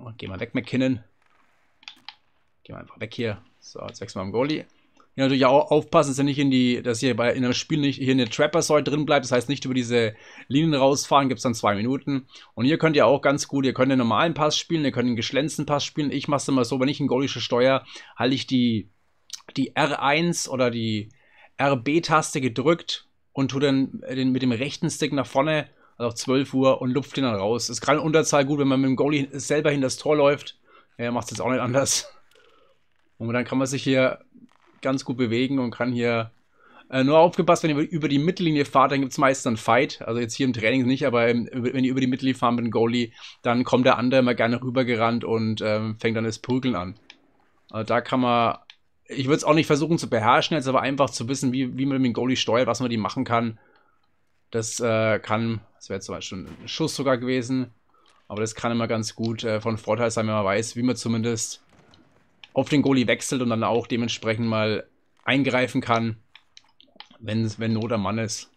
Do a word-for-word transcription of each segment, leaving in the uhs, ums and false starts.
Geh mal weg, McKinnon. Geh mal einfach weg hier. So, jetzt wechseln wir am Goalie. Hier natürlich auch aufpassen, dass ihr nicht in die, dass ihr bei in einem Spiel nicht hier in der Trapper-Säule drin bleibt. Das heißt, nicht über diese Linien rausfahren, gibt es dann zwei Minuten. Und hier könnt ihr auch ganz gut, ihr könnt den normalen Pass spielen, ihr könnt den geschlänzten Pass spielen. Ich mache es immer so, wenn ich einen Goalie steuere, halte ich die, die R eins oder die R B-Taste gedrückt und tue dann den, mit dem rechten Stick nach vorne, also auf zwölf Uhr, und lupft den dann raus. Das ist gerade in Unterzahl gut, wenn man mit dem Goalie selber hin das Tor läuft. Er macht es jetzt auch nicht anders. Und dann kann man sich hier ganz gut bewegen und kann hier äh, nur aufgepasst, wenn ihr über die Mittellinie fahrt, dann gibt es meistens einen Fight. Also jetzt hier im Training nicht, aber im, wenn ihr über die Mittellinie fahrt mit dem Goalie, dann kommt der andere immer gerne rübergerannt und ähm, fängt dann das Prügeln an. Also da kann man, ich würde es auch nicht versuchen zu beherrschen jetzt, aber einfach zu wissen, wie, wie man mit dem Goalie steuert, was man die machen kann. Das äh, kann, das wäre jetzt zum Beispiel ein Schuss sogar gewesen, aber das kann immer ganz gut äh, von Vorteil sein, wenn man weiß, wie man zumindest auf den Goalie wechselt und dann auch dementsprechend mal eingreifen kann, wenn, wenn Not am Mann ist.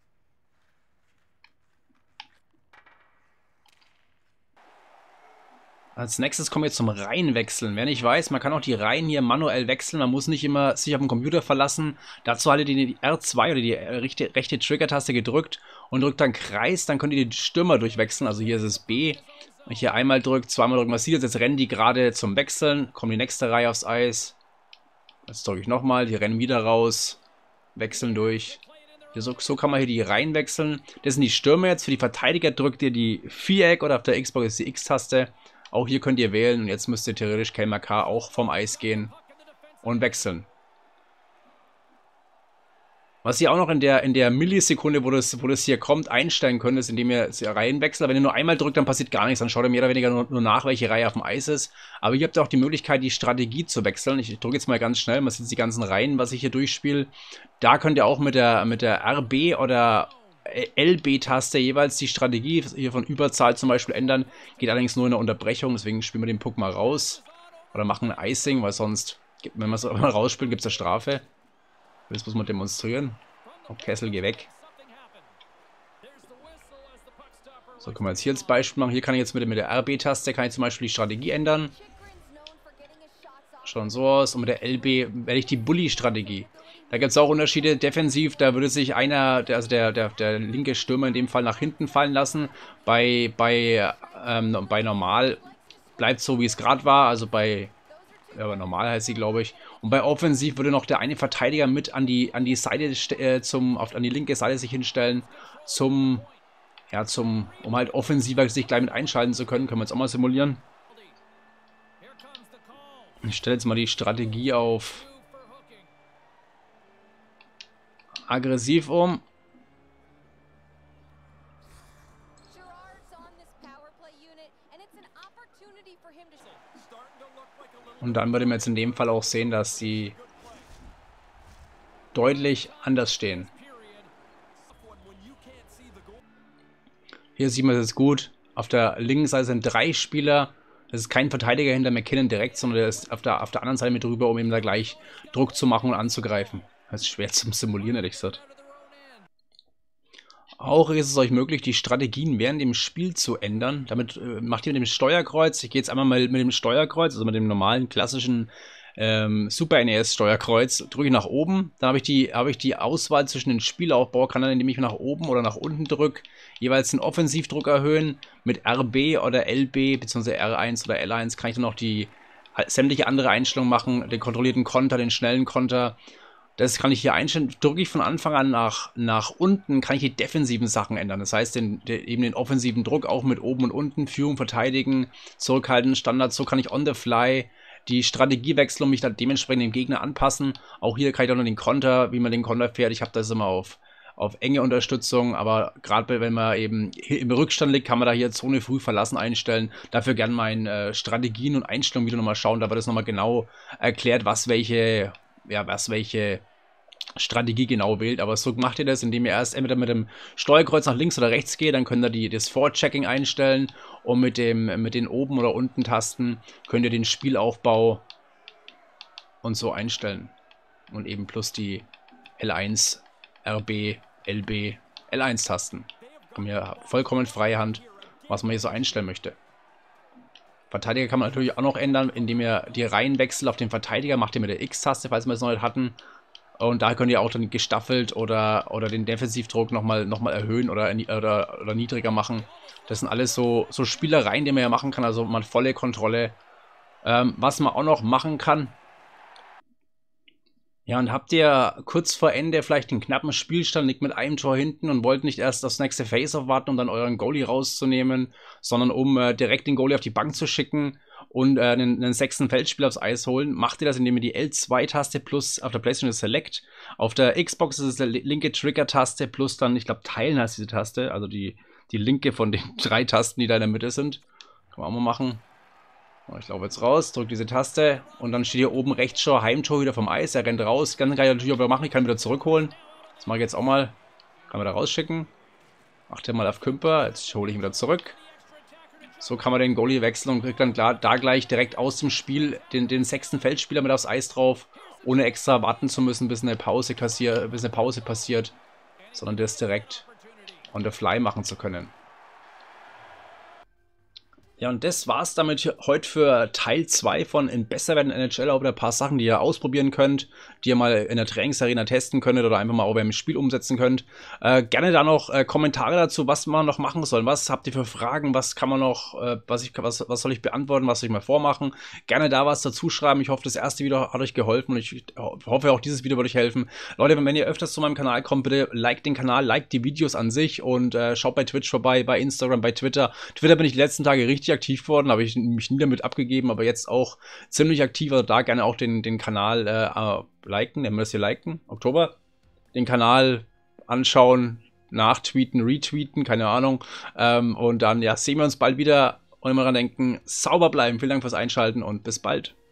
Als nächstes kommen wir zum Reihenwechseln. Wer nicht weiß, man kann auch die Reihen hier manuell wechseln. Man muss nicht immer sich auf den Computer verlassen. Dazu haltet ihr die R zwei oder die rechte, rechte Trigger-Taste gedrückt und drückt dann Kreis. Dann könnt ihr die Stürmer durchwechseln. Also hier ist es B. Wenn ich hier einmal drücke, zweimal drücke, man sieht jetzt, jetzt rennen die gerade zum Wechseln. Kommt die nächste Reihe aufs Eis. Jetzt drücke ich nochmal, die rennen wieder raus. Wechseln durch. So, so kann man hier die Reihen wechseln. Das sind die Stürmer jetzt. Für die Verteidiger drückt ihr die Viereck oder auf der Xbox ist die X-Taste. Auch hier könnt ihr wählen und jetzt müsst ihr theoretisch K M K auch vom Eis gehen und wechseln. Was ihr auch noch in der, in der Millisekunde, wo das, wo das hier kommt, einstellen könnt, ist, indem ihr Reihen wechselt. Wenn ihr nur einmal drückt, dann passiert gar nichts. Dann schaut ihr mehr oder weniger nur, nur nach, welche Reihe auf dem Eis ist. Aber ihr habt auch die Möglichkeit, die Strategie zu wechseln. Ich drücke jetzt mal ganz schnell, man sieht die ganzen Reihen, was ich hier durchspiele. Da könnt ihr auch mit der, mit der R B oder L B-Taste jeweils die Strategie hier von Überzahl zum Beispiel ändern. Geht allerdings nur in der Unterbrechung, deswegen spielen wir den Puck mal raus. Oder machen ein Icing, weil sonst, wenn man es mal rausspielt, gibt es eine Strafe. Das muss man demonstrieren. Oh, Kessel, geh weg. So, können wir jetzt hier als Beispiel machen. Hier kann ich jetzt mit, mit der R B-Taste kann ich zum Beispiel die Strategie ändern. Schaut so aus. Und mit der L B werde ich die Bully-Strategie. Da gibt es auch Unterschiede. Defensiv, da würde sich einer, der, also der, der, der linke Stürmer in dem Fall nach hinten fallen lassen. Bei, bei, ähm, bei Normal bleibt es so, wie es gerade war. Also bei, ja, bei Normal heißt sie, glaube ich. Und bei Offensiv würde noch der eine Verteidiger mit an die, an die Seite, äh, zum, auf, an die linke Seite sich hinstellen, zum, ja, zum, um halt offensiver sich gleich mit einschalten zu können. Können wir jetzt auch mal simulieren. Ich stelle jetzt mal die Strategie auf aggressiv um. Und dann würde man jetzt in dem Fall auch sehen, dass sie deutlich anders stehen. Hier sieht man es jetzt gut. Auf der linken Seite sind drei Spieler. Das ist kein Verteidiger hinter McKinnon direkt, sondern der ist auf der, auf der anderen Seite mit drüber, um ihm da gleich Druck zu machen und anzugreifen. Das ist schwer zum Simulieren, ehrlich gesagt. Auch ist es euch möglich, die Strategien während dem Spiel zu ändern. Damit äh, macht ihr mit dem Steuerkreuz, ich gehe jetzt einmal mal mit dem Steuerkreuz, also mit dem normalen, klassischen ähm, Super N E S-Steuerkreuz, drücke ich nach oben. Dann habe ich, die, hab ich die Auswahl zwischen den Spielaufbau, kann dann, indem ich nach oben oder nach unten drücke, jeweils den Offensivdruck erhöhen. Mit R B oder L B, beziehungsweise R eins oder L eins kann ich dann noch die sämtliche andere Einstellungen machen, den kontrollierten Konter, den schnellen Konter. Das kann ich hier einstellen. Drücke ich von Anfang an nach, nach unten, kann ich die defensiven Sachen ändern. Das heißt, den, den, eben den offensiven Druck auch mit oben und unten, Führung, verteidigen, zurückhalten, Standard. So kann ich on the fly die Strategie wechseln und mich dann dementsprechend dem Gegner anpassen. Auch hier kann ich auch noch den Konter, wie man den Konter fährt. Ich habe das immer auf, auf enge Unterstützung, aber gerade wenn man eben im Rückstand liegt, kann man da hier Zone früh verlassen einstellen. Dafür gerne meine äh, Strategien und Einstellungen wieder nochmal schauen. Da wird es nochmal genau erklärt, was welche... ja, was welche Strategie genau wählt, aber so macht ihr das, indem ihr erst entweder mit dem Steuerkreuz nach links oder rechts geht, dann könnt ihr die, das Vorchecking einstellen und mit, dem, mit den oben oder unten Tasten könnt ihr den Spielaufbau und so einstellen und eben plus die L eins, R B, L B, L eins Tasten. Haben hier vollkommen freie Hand, was man hier so einstellen möchte. Verteidiger kann man natürlich auch noch ändern, indem ihr die Reihen wechselt auf den Verteidiger, macht ihr mit der X-Taste, falls wir es noch nicht hatten. Und da könnt ihr auch dann gestaffelt oder, oder den Defensivdruck nochmal noch mal erhöhen oder, oder, oder niedriger machen. Das sind alles so, so Spielereien, die man ja machen kann, also man volle Kontrolle. Ähm, was man auch noch machen kann. Ja, und habt ihr kurz vor Ende vielleicht einen knappen Spielstand, liegt mit einem Tor hinten und wollt nicht erst das nächste Face-Off warten, um dann euren Goalie rauszunehmen, sondern um äh, direkt den Goalie auf die Bank zu schicken und äh, einen, einen sechsten Feldspieler aufs Eis holen, macht ihr das, indem ihr die L zwei Taste plus auf der PlayStation Select, auf der Xbox ist es die linke Trigger-Taste plus dann, ich glaube, Teilen heißt diese Taste, also die, die linke von den drei Tasten, die da in der Mitte sind. Kann man auch mal machen. Ich laufe jetzt raus, drücke diese Taste und dann steht hier oben rechts schon Heimtor wieder vom Eis. Er rennt raus. Ganz geil natürlich auch wieder machen. Ich kann ihn wieder zurückholen. Das mache ich jetzt auch mal. Kann man da rausschicken. Achte mal auf Kümper. Jetzt hole ich ihn wieder zurück. So kann man den Goalie wechseln und kriegt dann klar, da gleich direkt aus dem Spiel den, den sechsten Feldspieler mit aufs Eis drauf. Ohne extra warten zu müssen, bis eine Pause, kassier, bis eine Pause passiert. Sondern das direkt on the fly machen zu können. Ja, und das war's damit heute für Teil zwei von In Besser werden N H L. Auch wieder ein paar Sachen, die ihr ausprobieren könnt, die ihr mal in der Trainingsarena testen könnt oder einfach mal auch beim Spiel umsetzen könnt. Äh, gerne da noch äh, Kommentare dazu, was man noch machen soll. Was habt ihr für Fragen? Was kann man noch, äh, was, ich, was, was soll ich beantworten? Was soll ich mal vormachen? Gerne da was dazu schreiben. Ich hoffe, das erste Video hat euch geholfen und ich hoffe, auch dieses Video wird euch helfen. Leute, wenn ihr öfters zu meinem Kanal kommt, bitte liked den Kanal, liked die Videos an sich und äh, schaut bei Twitch vorbei, bei Instagram, bei Twitter. Twitter bin ich die letzten Tage richtig aktiv geworden, habe ich mich nie damit abgegeben, aber jetzt auch ziemlich aktiv, also da gerne auch den, den Kanal äh, liken, nennen wir das hier liken, Oktober, den Kanal anschauen, nachtweeten, retweeten, keine Ahnung, ähm, und dann ja, sehen wir uns bald wieder und immer dran denken, sauber bleiben, vielen Dank fürs Einschalten und bis bald.